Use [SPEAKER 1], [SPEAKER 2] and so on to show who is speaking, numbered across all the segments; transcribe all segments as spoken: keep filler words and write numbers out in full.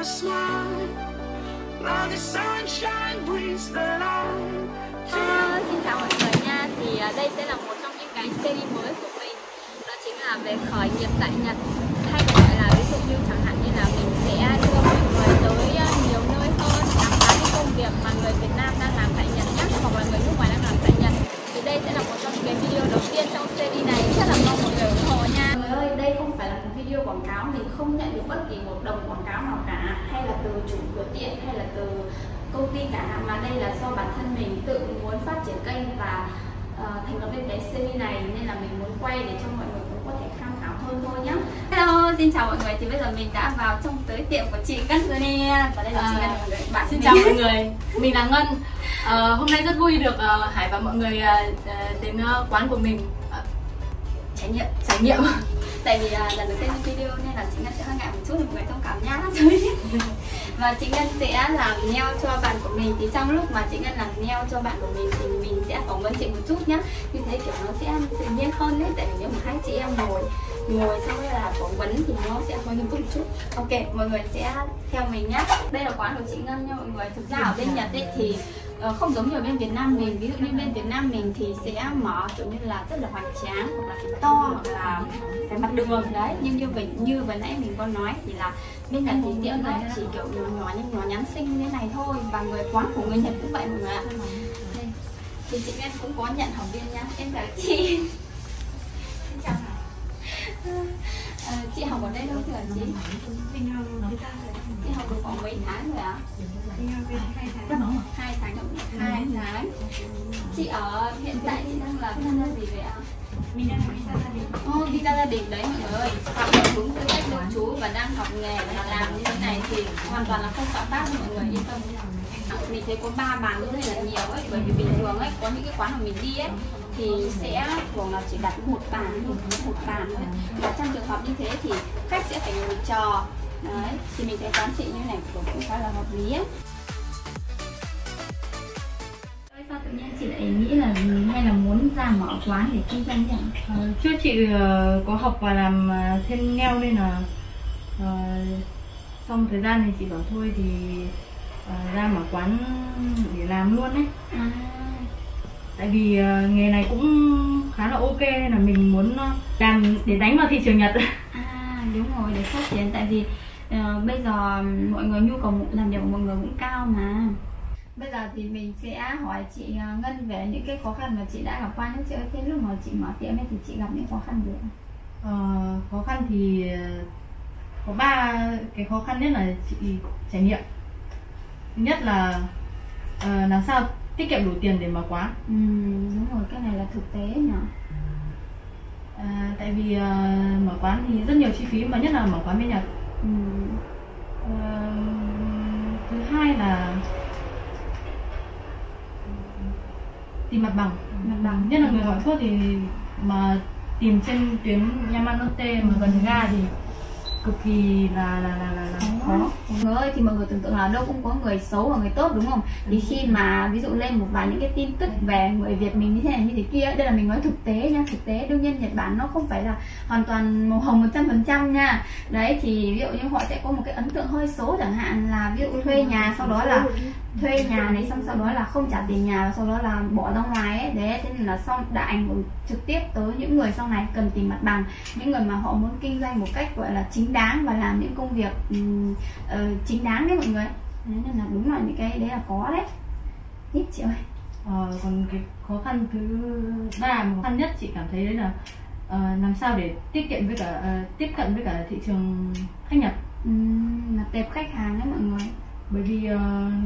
[SPEAKER 1] your smile, like the sunshine brings the light.
[SPEAKER 2] Ờ, xin chào mọi người nha. Thì uh, đây sẽ là một trong những cái series mới của mình. Đó chính là về khởi nghiệp tại Nhật. Hay còn gọi là ví dụ như chẳng hạn như là mình sẽ đưa mọi người tới uh, nhiều nơi hơn, khám phá những công việc mà người Việt Nam đang làm tại Nhật nhé, hoặc là người nước ngoài đang làm tại Nhật. Thì đây sẽ là một trong những cái video đầu tiên trong series này. Rất là mong mọi người ủng hộ nha. Mọi người ơi, đây không phải là một video quảng cáo, mình không nhận được bất kỳ một đồng quảng cáo nào cả, hay là từ chủ cửa tiệm hay là từ công ty cả, mà đây là do bản thân mình tự muốn phát triển kênh và uh, thành lập lên cái series này, nên là mình muốn quay để cho mọi người cũng có thể tham khảo hơn thôi nhá. Hello, xin chào mọi người. Thì bây giờ mình đã vào trong tới tiệm của chị Ngân rồi nè, và đây là chị Ngân, mọi người. Bạn
[SPEAKER 3] xin
[SPEAKER 2] mình.
[SPEAKER 3] chào mọi người, mình là Ngân. Uh, hôm nay rất vui được uh, Hải và mọi người uh, đến uh, quán của mình uh,
[SPEAKER 2] Trải nghiệm,
[SPEAKER 3] trải nghiệm.
[SPEAKER 2] Tại vì uh, lần đầu tiên trong video nên là chị Ngân sẽ hơi ngại một chút, thì mọi người thông cảm nhá. Và chị Ngân sẽ làm nail cho bạn của mình. Thì trong lúc mà chị Ngân làm nail cho bạn của mình thì mình sẽ phỏng vấn chị một chút nhá. Như thế kiểu nó sẽ tự nhiên hơn đấy. Tại vì nếu mà hai chị em ngồi ngồi xong rồi là phỏng vấn thì nó sẽ hơi nghiêm túc một chút. Ok, mọi người sẽ theo mình nhá. Đây là quán của chị Ngân nha mọi người. Thực ra ở bên Nhật ấy thì uh, không giống như ở bên Việt Nam mình. Ví dụ như bên Việt Nam mình thì sẽ mở kiểu như là rất là hoành tráng, hoặc là phải to, hoặc là phải mặt đường đấy. Nhưng như vậy như vừa nãy mình có nói thì là bên Nhật thì tiệm nó chỉ kiểu nhỏ nhỏ nhưng nhỏ nhắn xinh như thế này thôi. Và người quán của người Nhật cũng vậy mọi người ạ. Đây. Thì chị Ngân cũng có nhận học viên nha. Em chào chị. Xin chào. À, chị học ở đây đâu thưa chị? Chị học được khoảng mấy tháng rồi ạ? Hai tháng rồi. Hai tháng. Chị ở hiện tại chị đang làm visa gì vậy ạ? Mình đang làm visa gia đình. Ô, visa gia đình đấy mọi người ơi. Học ở đúng tư cách lưu trú và đang học nghề và làm như thế này thì hoàn toàn là không phạm pháp, mọi người yên tâm. Mình thấy có ba bàn như thế là nhiều ấy, bởi vì bình thường ấy có những cái quán mà mình đi ấy thì sẽ thường là chỉ đặt một bàn thôi, một bàn thôi. Và trong trường hợp như thế thì khách sẽ phải ngồi chờ. Đấy, thì mình thấy quán chị như này cũng khá là hợp lý ấy. Sao tự nhiên chị lại nghĩ là hay là muốn ra mở quán để kinh doanh nhỉ?
[SPEAKER 3] Uh, trước chị uh, có học và làm uh, thêm nail nên là uh, sau một thời gian thì chị bảo thôi thì uh, ra mở quán để làm luôn ấy. À. Tại vì uh, nghề này cũng khá là ok nên là mình muốn uh, làm để đánh vào thị trường Nhật.
[SPEAKER 2] À đúng rồi, để phát triển. Tại vì uh, bây giờ mọi người nhu cầu làm đẹp của mọi người cũng cao mà. Bây giờ thì mình sẽ hỏi chị Ngân về những cái khó khăn mà chị đã gặp qua nhé chị ơi. Thế lúc mà chị mở tiệm ấy thì chị gặp những khó khăn gì ạ?
[SPEAKER 3] Ờ, khó khăn thì có ba cái khó khăn nhất là chị trải nghiệm. Thứ nhất là uh, làm sao tiết kiệm đủ tiền để mở quán.
[SPEAKER 2] Ừ, đúng rồi, cái này là thực tế nhỉ.
[SPEAKER 3] À, tại vì uh, mở quán thì rất nhiều chi phí, mà nhất là mở quán bên Nhật. Ừ. Uh, thứ hai là tìm mặt bằng. Mặt bằng nhất là người ngoại quốc thì mà tìm trên tuyến Yamanote mà gần ga thì cực kỳ là là là là, là khó.
[SPEAKER 2] Mọi người ơi, thì mọi người tưởng tượng là đâu cũng có người xấu và người tốt đúng không? Thì khi mà ví dụ lên một vài những cái tin tức về người Việt mình như thế này như thế kia, đây là mình nói thực tế nha, thực tế. Đương nhiên Nhật Bản nó không phải là hoàn toàn màu hồng một trăm phần trăm nha. Đấy, thì ví dụ như họ sẽ có một cái ấn tượng hơi xấu, chẳng hạn là ví dụ thuê nhà, sau đó là thuê nhà này xong sau đó là không trả tiền nhà và sau đó là bỏ ra ngoài ấy. Đấy, thế nên là xong đã ảnh hưởng trực tiếp tới những người sau này cần tìm mặt bằng, những người mà họ muốn kinh doanh một cách gọi là chính đáng và làm những công việc um, uh, chính đáng đấy mọi người. Thế nên là đúng là những cái đấy là có đấy. Tiếp chị ơi.
[SPEAKER 3] Ờ, còn cái khó khăn thứ ba, khó khăn nhất chị cảm thấy đấy là uh, làm sao để tiết kiệm với cả uh, tiếp cận với cả thị trường khách Nhật.
[SPEAKER 2] Uhm, là tệp khách hàng đấy mọi người.
[SPEAKER 3] Bởi vì uh,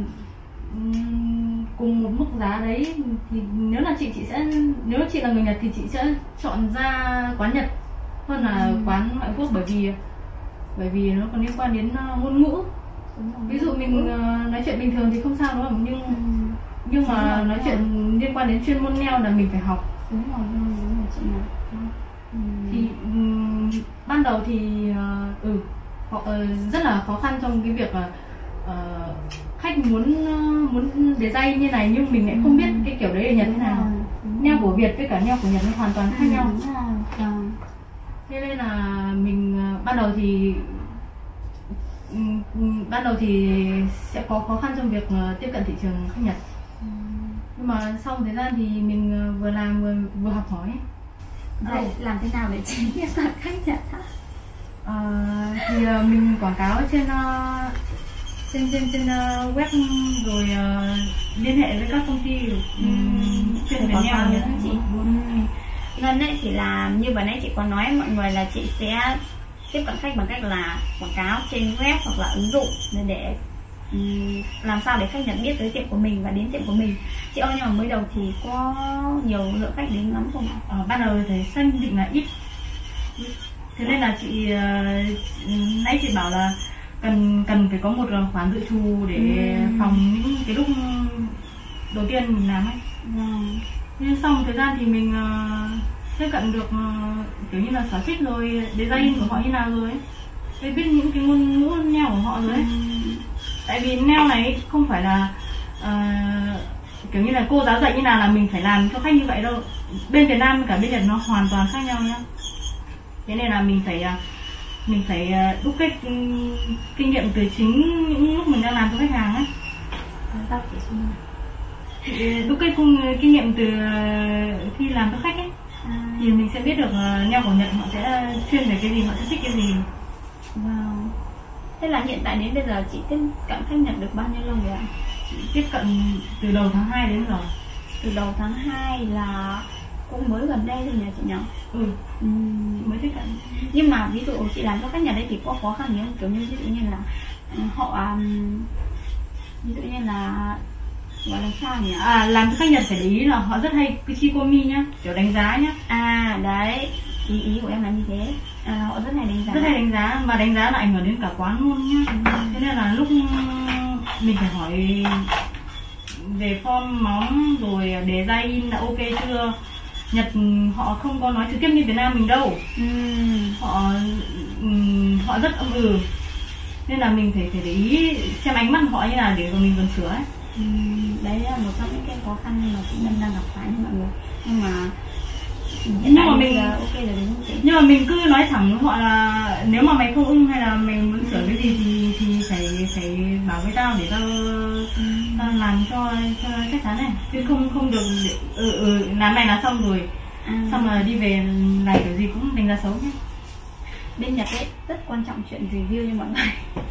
[SPEAKER 3] cùng một mức giá đấy thì nếu là chị chị sẽ nếu chị là người Nhật thì chị sẽ chọn ra quán Nhật hơn là ừ. quán ngoại quốc, bởi vì bởi vì nó còn liên quan đến uh, ngôn ngữ. Ví dụ mình uh, nói chuyện bình thường thì không sao đúng không, nhưng ừ. nhưng mà nói chuyện liên quan đến chuyên môn nail là mình phải học.
[SPEAKER 2] Đúng rồi, đúng rồi, đúng rồi chị nào.
[SPEAKER 3] Ừ. Thì um, ban đầu thì uh, ừ họ, uh, rất là khó khăn trong cái việc là uh, khách muốn uh, muốn design như này nhưng mình lại không biết cái kiểu đấy ở Nhật thế nào. Nail của Việt với cả nail của Nhật nó hoàn toàn khác ừ, nhau.
[SPEAKER 2] Ừ.
[SPEAKER 3] Thế nên là mình uh, ban đầu thì ban đầu thì sẽ có khó khăn trong việc tiếp cận thị trường khách Nhật. Ừ. Nhưng mà sau một thời gian thì mình vừa làm vừa, vừa học hỏi.
[SPEAKER 2] Vậy làm thế nào để chị tiếp cận khách Nhật hả?
[SPEAKER 3] À, thì uh, mình quảng cáo trên uh, trên trên trên uh, web rồi uh, liên hệ với các công ty chuyên về nail nữa chị.
[SPEAKER 2] Ngân ấy thì là như vừa nãy chị có nói mọi người là chị sẽ tiếp cận khách bằng cách là quảng cáo trên web hoặc là ứng dụng để um, làm sao để khách Nhật biết tới tiệm của mình và đến tiệm của mình. Chị ơi, nhưng mà mới đầu thì có nhiều lượng khách đến lắm không ạ?
[SPEAKER 3] Ờ, ban đầu thì xác định là ít, thế nên là chị uh, nãy chị bảo là cần cần phải có một khoản dự trù để ừ. phòng những cái lúc đầu tiên mình làm ấy. Ừ. Nhưng sau một thời gian thì mình uh, tiếp cận được uh, kiểu như là sở thích rồi, design ừ. của họ như nào rồi ấy, để biết những cái ngôn ngữ nail của họ rồi ấy. Ừ. Tại vì nail này không phải là uh, kiểu như là cô giáo dạy như nào là mình phải làm cho khách như vậy đâu. Bên Việt Nam cả bên Nhật nó hoàn toàn khác nhau nhá. Thế nên là mình phải mình phải đúc kết kinh nghiệm từ chính những lúc mình đang làm cho khách hàng ấy. Đúc kết kinh nghiệm từ khi làm cho khách ấy, à. thì mình sẽ biết được nail của Nhật họ sẽ chuyên về cái gì, họ sẽ thích cái gì.
[SPEAKER 2] Wow. Thế là hiện tại đến bây giờ chị tiếp cận khách Nhật được bao nhiêu lâu rồi ạ?
[SPEAKER 3] Chị tiếp cận từ đầu tháng hai đến giờ.
[SPEAKER 2] Từ đầu tháng hai là cũng mới gần đây thôi nhỉ chị nhỉ?
[SPEAKER 3] Ừ. ừ. Mới tiếp cận.
[SPEAKER 2] Nhưng mà ví dụ chị làm cho khách Nhật đây thì có khó khăn gì không? Kiểu như ví dụ như là họ ví dụ như là gọi là sao nhỉ?
[SPEAKER 3] À, làm cho khách Nhật phải để ý là họ rất hay cái Chikomi nhá, kiểu đánh giá nhá.
[SPEAKER 2] À đấy, ý ý của em là như thế. À, họ rất hay đánh giá.
[SPEAKER 3] Rất hay đánh giá, mà đánh giá là ảnh hưởng đến cả quán luôn nhá. Ừ. Thế nên là lúc mình phải hỏi về form móng rồi design là ok chưa. Nhật họ không có nói trực tiếp như Việt Nam mình đâu. Ừ. Họ um, họ rất âm ừ. Nên là mình phải phải để ý xem ánh mắt họ như nào để rồi mình còn sửa ấy.
[SPEAKER 2] Ừ. Đấy là một trong những cái khó khăn mà chị Nhân đang gặp phải mọi người. Nhưng mà
[SPEAKER 3] nhưng mà mình ok rồi đúng không chị? Nhưng mà mình cứ nói thẳng với họ là nếu mà mày không ưng hay là mày muốn sửa cái gì thì thì phải phải bảo với tao để tao, ừ. tao làm cho cho chắc chắn này, chứ không không được để, ừ, ừ, làm này là xong rồi à. Xong rồi đi về này kiểu gì cũng đánh giá xấu nhé.
[SPEAKER 2] Bên Nhật ấy rất quan trọng chuyện review cho mọi người.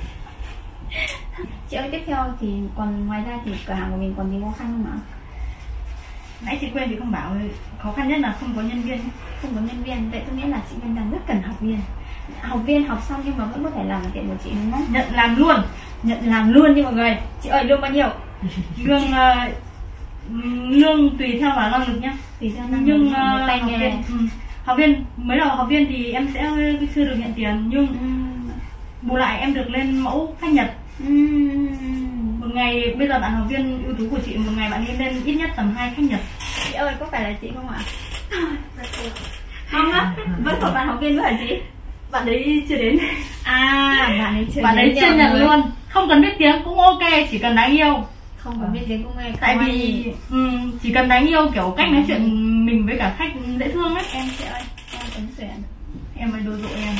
[SPEAKER 2] Chị ơi, tiếp theo thì còn ngoài ra thì cửa hàng của mình còn gì khó khăn không ạ?
[SPEAKER 3] Nãy chị quên thì không bảo, khó khăn nhất là không có nhân viên.
[SPEAKER 2] Không có nhân viên, vậy có nghĩa là chị Nhân đang rất cần học viên. Học viên học xong nhưng mà vẫn có thể làm ở tiệm của chị đúng không?
[SPEAKER 3] Nhận làm luôn.
[SPEAKER 2] Nhận làm luôn. Nhưng mọi người, chị ơi, lương bao nhiêu?
[SPEAKER 3] Lương uh, lương tùy theo vào năng lực nhá.
[SPEAKER 2] Tùy theo năng
[SPEAKER 3] nhưng
[SPEAKER 2] lực,
[SPEAKER 3] uh,
[SPEAKER 2] tay
[SPEAKER 3] học
[SPEAKER 2] nghề.
[SPEAKER 3] viên, ừ. học viên mới đầu học viên thì em sẽ chưa được nhận tiền, nhưng ừ. bù lại em được lên mẫu khách Nhật. Ừ. Một ngày bây giờ bạn học viên ưu tú của chị, một ngày bạn lên ít nhất tầm hai khách Nhật.
[SPEAKER 2] Chị ơi, có phải là chị không ạ? Không á, vẫn còn bạn học viên nữa hả chị?
[SPEAKER 3] Bạn đấy chưa đến.
[SPEAKER 2] À, bạn ấy chưa
[SPEAKER 3] bạn
[SPEAKER 2] đến.
[SPEAKER 3] Bạn ấy chưa nhận luôn. Không cần biết tiếng cũng ok, chỉ cần đáng yêu.
[SPEAKER 2] Không cần biết tiếng cũng nghe.
[SPEAKER 3] Tại vì um, chỉ cần đáng yêu, kiểu cách nói chuyện mình với cả khách dễ thương ấy.
[SPEAKER 2] Em chị ơi, em ấn tuyển.
[SPEAKER 3] Em mới đồ dội em.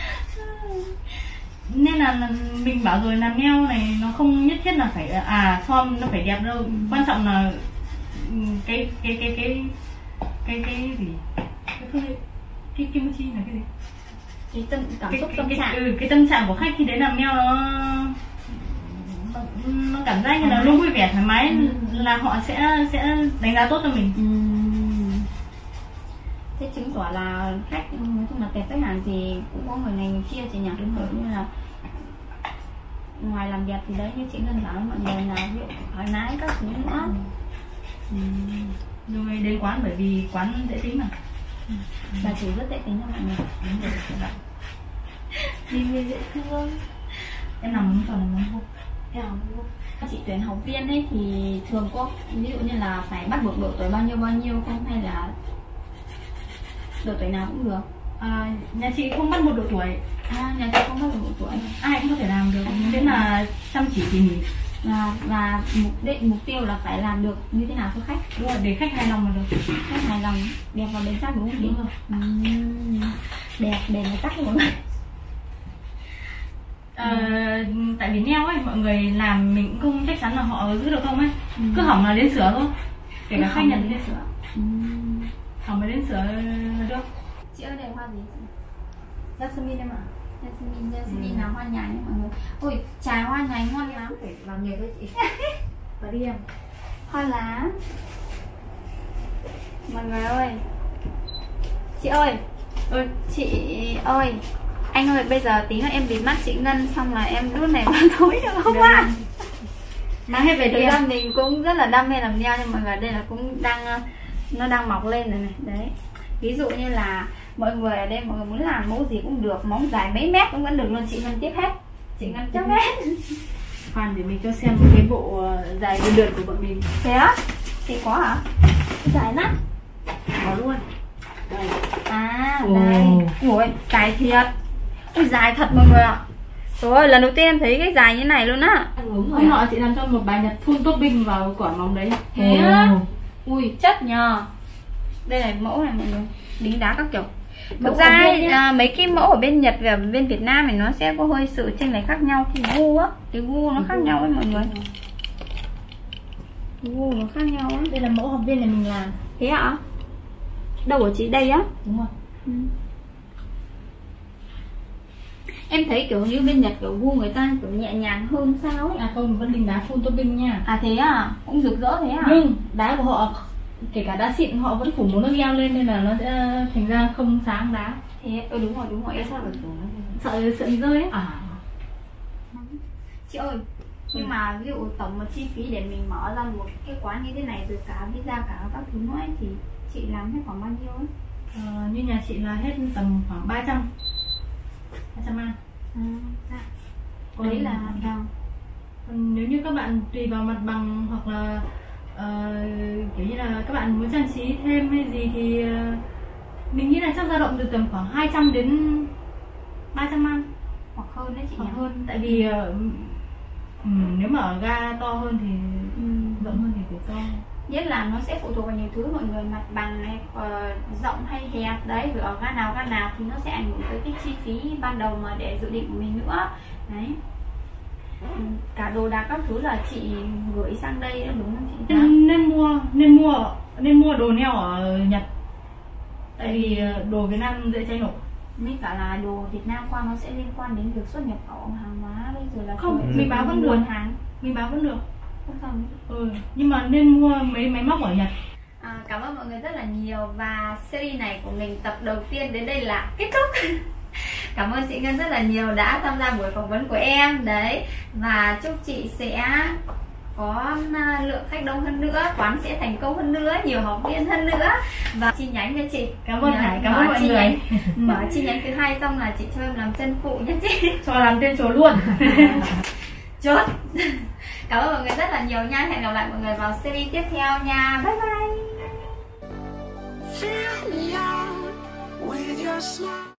[SPEAKER 3] Nên là mình bảo rồi, làm nail này nó không nhất thiết là phải à form nó phải đẹp đâu, ừ. quan trọng là cái cái cái cái cái cái gì cái cái cái kimchi là cái gì,
[SPEAKER 2] cái tâm cảm
[SPEAKER 3] cái,
[SPEAKER 2] xúc
[SPEAKER 3] cái,
[SPEAKER 2] tâm
[SPEAKER 3] cái,
[SPEAKER 2] trạng
[SPEAKER 3] ừ, cái tâm trạng của khách khi đến làm nail nó nó cảm giác như là luôn vui vẻ thoải mái, ừ. là họ sẽ sẽ đánh giá tốt cho mình.
[SPEAKER 2] Ừ. Thế chứng tỏ là khách nói chung là tệp khách hàng thì cũng có người này người kia chị nhỉ, đúng rồi, như là ngoài làm đẹp thì đấy như chị Ngân bảo với mọi người là ví dụ thoải mái các thứ nữa.
[SPEAKER 3] Ừ. Rồi đến quán bởi vì quán dễ tính mà.
[SPEAKER 2] Ừ. Bà chủ rất dễ tính cho mọi người.
[SPEAKER 3] Đúng rồi các bạn.
[SPEAKER 2] Đi dễ thương.
[SPEAKER 3] Em làm muốn tròn làm không?
[SPEAKER 2] Em làm không? Chị tuyển học viên ấy thì thường có ví dụ như là phải bắt buộc độ tuổi bao nhiêu bao nhiêu không, hay là độ tuổi nào cũng được?
[SPEAKER 3] À, nhà chị không bắt một độ tuổi.
[SPEAKER 2] À, nhà chị không bắt một độ tuổi.
[SPEAKER 3] Ai cũng có thể làm được, miễn là chăm chỉ tỉ mỉ.
[SPEAKER 2] Và, và mục đích mục tiêu là phải làm được như thế nào cho khách?
[SPEAKER 3] Đúng rồi, để khách hài lòng là được.
[SPEAKER 2] Khách hài lòng, đẹp và bền chắc đúng không chị?
[SPEAKER 3] Đúng rồi.
[SPEAKER 2] Uhm, đẹp, bền và chắc mọi người.
[SPEAKER 3] À, tại vì nail ấy mọi người làm mình cũng không chắc chắn là họ giữ được không ấy. Ừ. Cứ hỏng là đến sửa thôi. Kể cả khách nhận đến sửa. Ừ. Hỏng mới đến sửa được.
[SPEAKER 2] Chị ơi, đây hoa gì?
[SPEAKER 3] Jasmine em ạ.
[SPEAKER 2] Jasmine, Jasmine là hoa nhài nha mọi người. Ôi, trà hoa nhài ngon lắm.
[SPEAKER 3] Phải làm nhiều với chị. Và đi em.
[SPEAKER 2] Hoa lá. Mọi người ơi. Chị ơi.
[SPEAKER 3] Ơi,
[SPEAKER 2] chị ơi. Anh ơi, bây giờ tí nữa em bịt mắt chị Ngân xong là em đút này vào tối được không ạ?
[SPEAKER 3] Mang hết về đi
[SPEAKER 2] Thực
[SPEAKER 3] em.
[SPEAKER 2] ra mình cũng rất là đam mê làm nail, nhưng mọi người đây là cũng đang nó đang mọc lên rồi này. Đấy. Ví dụ như là mọi người ở đây mọi người muốn làm mẫu gì cũng được, móng dài mấy mét cũng vẫn được luôn, chị Ngân tiếp hết. Chị Ngân chấp hết.
[SPEAKER 3] Khoan để mình cho xem cái bộ dài lượt lượt của bọn mình.
[SPEAKER 2] Thế á? Chị có hả? Dài lắm.
[SPEAKER 3] Có luôn. Đây.
[SPEAKER 2] À,
[SPEAKER 3] Ồ.
[SPEAKER 2] đây. Ui, dài thiệt. Ui, dài thật mọi người ạ. Trời ơi, lần đầu tiên em thấy cái dài như này luôn á.
[SPEAKER 3] Hôm nọ chị làm cho một bài nhật full topping vào quả móng đấy.
[SPEAKER 2] Thế á? Ui, chất nhờ. Đây là mẫu này mọi người, đính đá các kiểu. Thực ra ấy, à, mấy cái mẫu ở bên Nhật và bên Việt Nam thì nó sẽ có hơi sự chênh lệch khác nhau. Cái gu á, cái gu nó khác nhau ấy mọi người. Gu nó khác nhau á.
[SPEAKER 3] Đây là mẫu học viên này mình làm.
[SPEAKER 2] Thế ạ? Đâu của chị đây á?
[SPEAKER 3] Đúng rồi.
[SPEAKER 2] Ừ. Em thấy kiểu như bên Nhật kiểu gu người ta kiểu nhẹ nhàng hơn sao ấy.
[SPEAKER 3] À không, vẫn đính đá full topping nha.
[SPEAKER 2] À thế à? Cũng rực rỡ thế à?
[SPEAKER 3] Nhưng đá của họ kể cả đá xịn họ vẫn phủ một nước eo lên nên là nó sẽ thành ra không sáng đá.
[SPEAKER 2] Thế, ừ đúng rồi, đúng rồi, em sao được
[SPEAKER 3] Sợ sợ bị rơi ấy. À.
[SPEAKER 2] Chị ơi, nhưng mà ví dụ tổng một chi phí để mình mở ra một cái quán như thế này rồi cả visa cả các thứ nữa ấy, thì chị làm hết khoảng bao nhiêu ấy?
[SPEAKER 3] Ờ, như nhà chị là hết tầm khoảng ba trăm ba trăm ăn.
[SPEAKER 2] À, dạ.
[SPEAKER 3] Còn
[SPEAKER 2] Đấy là đâu?
[SPEAKER 3] Còn nếu như các bạn tùy vào mặt bằng hoặc là uh, kiểu như là các bạn muốn trang trí thêm hay gì thì uh, mình nghĩ là chắc dao động từ tầm khoảng hai trăm đến ba trăm ăn
[SPEAKER 2] Hoặc hơn đấy chị
[SPEAKER 3] hoặc
[SPEAKER 2] nhỉ?
[SPEAKER 3] hơn, tại vì uh, um, nếu mà ở ga to hơn thì
[SPEAKER 2] Ừ.
[SPEAKER 3] rộng hơn thì phải to.
[SPEAKER 2] Nhất là nó sẽ phụ thuộc vào nhiều thứ mọi người, mặt bằng này, uh, rộng hay hẹp đấy, rồi ở ga nào ga nào thì nó sẽ ảnh hưởng tới cái chi phí ban đầu mà để dự định của mình nữa. Đấy. Ừ, cả đồ đạc các thứ là chị gửi sang đây đúng không chị?
[SPEAKER 3] Nên, nên mua nên mua nên mua đồ nail ở Nhật, tại vì đồ Việt Nam dễ cháy nổ.
[SPEAKER 2] Mới cả là đồ Việt Nam qua nó sẽ liên quan đến việc xuất nhập khẩu hàng hóa bây giờ là
[SPEAKER 3] Không, mình báo vẫn được.
[SPEAKER 2] nguồn hàng.
[SPEAKER 3] Mình báo vẫn được.
[SPEAKER 2] Không sao nữa.
[SPEAKER 3] Ừ, nhưng mà nên mua mấy máy móc ở Nhật.
[SPEAKER 2] À, cảm ơn mọi người rất là nhiều và series này của mình tập đầu tiên đến đây là kết thúc. Cảm ơn chị Ngân rất là nhiều đã tham gia buổi phỏng vấn của em đấy, và chúc chị sẽ có lượng khách đông hơn nữa, quán sẽ thành công hơn nữa, nhiều học viên hơn nữa và chi nhánh nha chị.
[SPEAKER 3] Cảm ơn Hải, cảm ơn mọi người.
[SPEAKER 2] Nhánh, mở chi nhánh thứ hai xong là chị cho em làm chân phụ nha chị.
[SPEAKER 3] Cho làm tên chùa luôn.
[SPEAKER 2] Chốt. Cảm ơn mọi người rất là nhiều nha. Hẹn gặp lại mọi người vào series tiếp theo nha. Bye bye.
[SPEAKER 1] Fill me out with your smile.